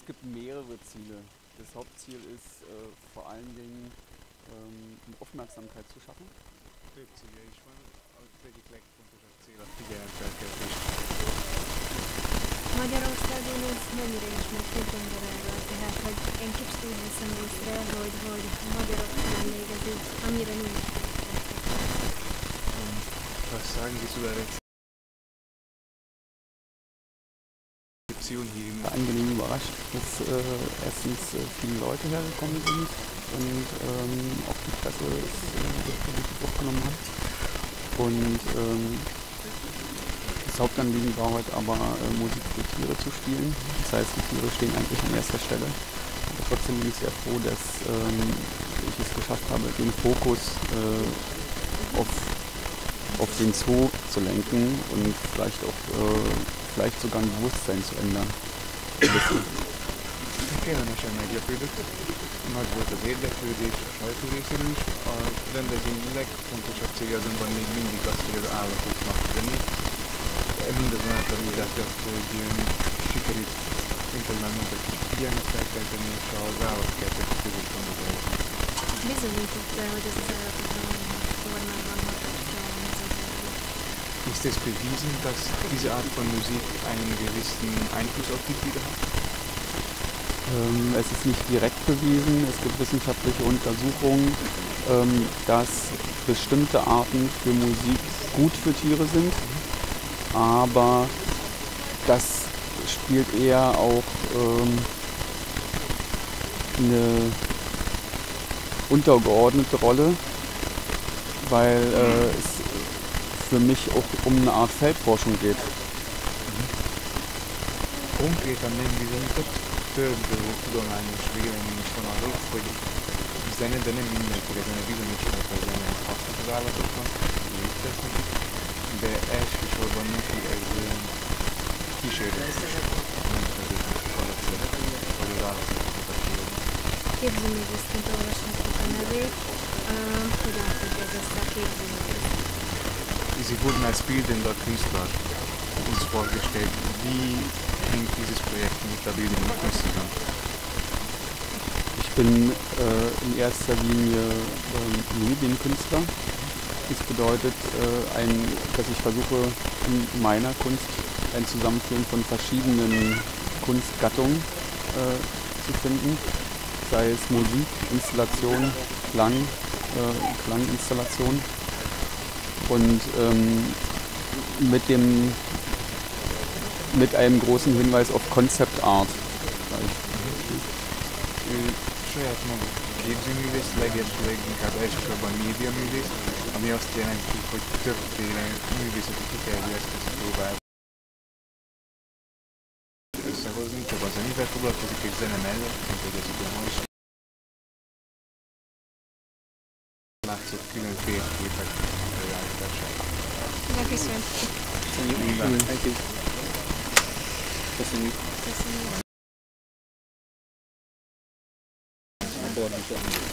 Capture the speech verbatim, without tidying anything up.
Es gibt mehrere Ziele. Das Hauptziel ist äh, vor allen Dingen ähm, Aufmerksamkeit zu schaffen. Több célja is van, az egyik legfontosabb cél a figyelemfelkeltés. Magyarországon ez mennyire ismert, hogy gondolálva, tehát hogy én kicsit úgy veszem észre, hogy, hogy a magyaroknál még ez így annyira nincs. Was sagen Sie zu der Rezeption hier? Ich war angenehm überrascht, dass äh, erstens äh, viele Leute hergekommen sind und ähm, auch die Presse es äh, positiv aufgenommen hat. Und ähm, das Hauptanliegen war heute aber äh, Musik für Tiere zu spielen. Das heißt, die Tiere stehen eigentlich an erster Stelle. Aber trotzdem bin ich sehr froh, dass ähm, ich es geschafft habe, den Fokus äh, auf, auf den Zoo zu lenken und vielleicht auch äh, vielleicht sogar ein Bewusstsein zu ändern. Kellemesen meglepődött, nagy volt az érdeklődés a sajtó részéről is. A rendezvény legfontosabb célja azonban még mindig az, hogy az állatoknak tenni. Mindazonáltal úgy látja azt, hogy sikerült, mint ahogy már mondtad, figyelmet felkelteni, és az állatkertek között van az állat. Bizonyította, hogy ez az állatokra valamilyen formában hatással van ez az állat. Ist es bewiesen, dass diese Art von Musik einen gewissen Einfluss auf die Tiere hat? Ähm, es ist nicht direkt bewiesen. Es gibt wissenschaftliche Untersuchungen, ähm, dass bestimmte Arten für Musik gut für Tiere sind, aber das spielt eher auch ähm, eine untergeordnete Rolle, weil äh, es für mich auch um eine Art Feldforschung geht. Konkrétan nem bizonyított, több tudományos vélemény is van arról, hogy zene, de nem mindenféle zene bizonyítsanak a zene hasznos az állatoknak, léteznek, de elsősorban neki ez kísérletes, nem feltétlenül alapszere, hogy az állatoknak a kísérlet. Képzőművészként olvashatjuk a nevét. Uh, hogyan függ ez össze a képzőművész? Sie wurden als bildender Künstler uns vorgestellt. Wie hängt dieses Projekt mit der bildenden Künstlerin? Ich bin äh, in erster Linie äh, Medienkünstler. Das bedeutet, äh, ein, dass ich versuche, in meiner Kunst ein Zusammenführen von verschiedenen Kunstgattungen äh, zu finden. Sei es Musik, Installation, Klang, äh, Klanginstallation. Und ähm, mit dem mit einem großen Hinweis auf Concept Art. Saját maga képzőművész, legelső leginkább elsősorban médiaművész, ami azt jelenti, hogy többféle művészeti kifejező eszközt próbál összehozni, csak az amivel foglalkozik egy zene mellett, mint hogy ez ugye ma is látszott külön térképek előállítását. Köszönöm. Köszönjük. Köszönjük. Köszönjük. Köszönjük.